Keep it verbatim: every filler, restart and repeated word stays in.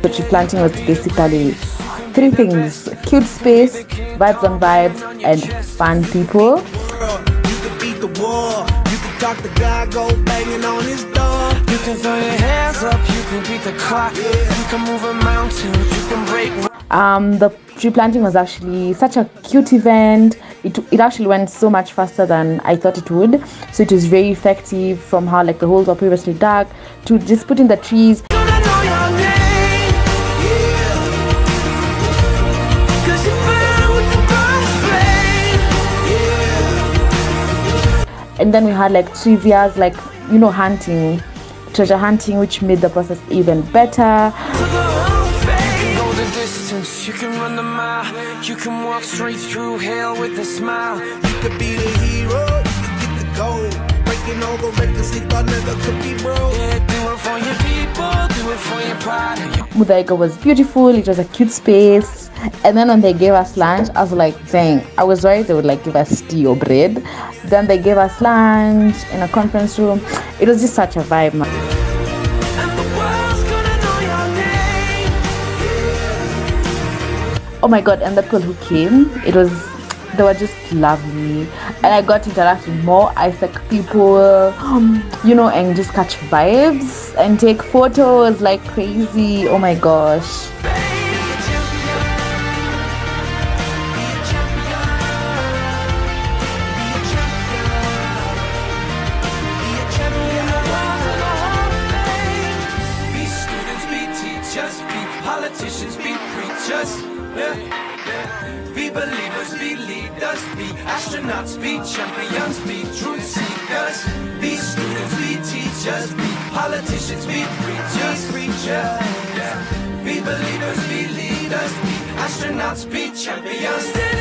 The tree planting was basically three things: cute space, vibes on vibes, and fun people. You can beat the wall, you can talk the guy, go banging on his door. You can throw your hands up, you can beat the clock, you can move a mountain, you can break. Um, the tree planting was actually such a cute event. It, it actually went so much faster than I thought it would. So it was very effective, from how like the holes were previously dug to just putting the trees. And then we had like trivias, like, you know, hunting, treasure hunting, which made the process even better. You can run the mile, you can walk straight through hell with a smile. You could be the hero, you can get the gold. Breaking all the records they thought never could be broke. Yeah, do it for your people, do it for your pride. Muthaiga was beautiful, it was a cute space. And then when they gave us lunch, I was like, dang, I was worried they would like give us tea or bread. Then they gave us lunch in a conference room. It was just such a vibe, man. Oh my god, and the people who came, it was, they were just lovely. And I got to interact with more AIESEC people, you know, and just catch vibes and take photos like crazy. Oh my gosh. Politicians be preachers, yeah, yeah. Be believers, be leaders, be astronauts, be champions, be truth seekers. Be students, be teachers, be politicians, be preachers, preachers, yeah. Be believers, be leaders, be astronauts, be champions.